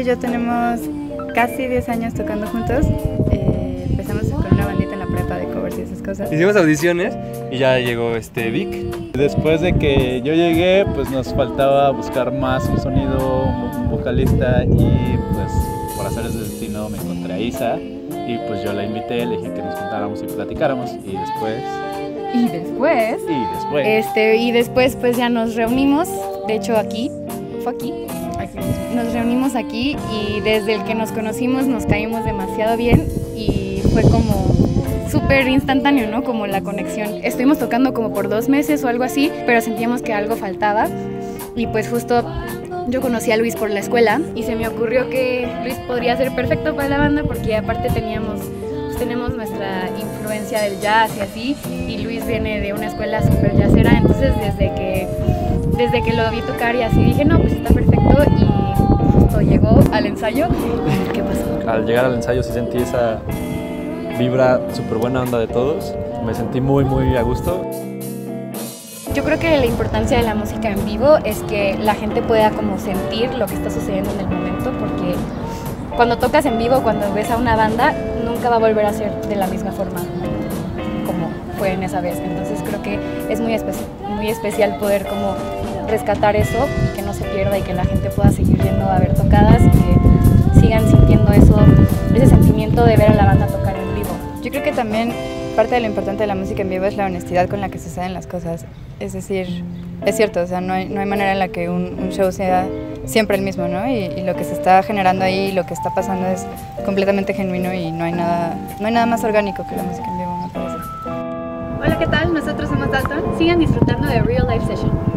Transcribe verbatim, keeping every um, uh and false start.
y yo tenemos casi diez años tocando juntos. Eh, empezamos con una bandita en la prepa de covers y esas cosas. Hicimos audiciones y ya llegó este Vic. Después de que yo llegué, pues nos faltaba buscar más un sonido, un vocalista, y pues por azares del destino me encontré a Isa y pues yo la invité, le dije que nos juntáramos y platicáramos, y después... Y después... Y después... Este, y después pues ya nos reunimos, de hecho aquí, fue aquí, Aquí. nos reunimos aquí y desde el que nos conocimos nos caímos demasiado bien y fue como súper instantáneo, ¿no? Como la conexión. Estuvimos tocando como por dos meses o algo así, pero sentíamos que algo faltaba y pues justo yo conocí a Luis por la escuela y se me ocurrió que Luis podría ser perfecto para la banda porque aparte teníamos, pues tenemos nuestra influencia del jazz y así, y Luis viene de una escuela súper jazzera, entonces desde que, desde que lo vi tocar y así dije, no, pues está perfecto, y justo llegó al ensayo. ¿Qué pasó? Al llegar al ensayo sí sentí esa vibra súper buena onda de todos, me sentí muy muy a gusto. Yo creo que la importancia de la música en vivo es que la gente pueda como sentir lo que está sucediendo en el momento, porque cuando tocas en vivo, cuando ves a una banda, nunca va a volver a ser de la misma forma como fue en esa vez. Entonces creo que es muy, espe muy especial poder como rescatar eso y que no se pierda y que la gente pueda seguir yendo a ver tocadas y que sigan sintiendo eso, ese sentimiento de ver a la banda tocar en vivo. Yo creo que también parte de lo importante de la música en vivo es la honestidad con la que suceden las cosas. Es decir, es cierto, o sea, no hay, no hay manera en la que un, un show sea siempre el mismo, ¿no? Y, y lo que se está generando ahí, lo que está pasando es completamente genuino y no hay nada, no hay nada más orgánico que la música en vivo, me parece. Hola, ¿qué tal? Nosotros somos Dalton. Sigan disfrutando de Real Life Session.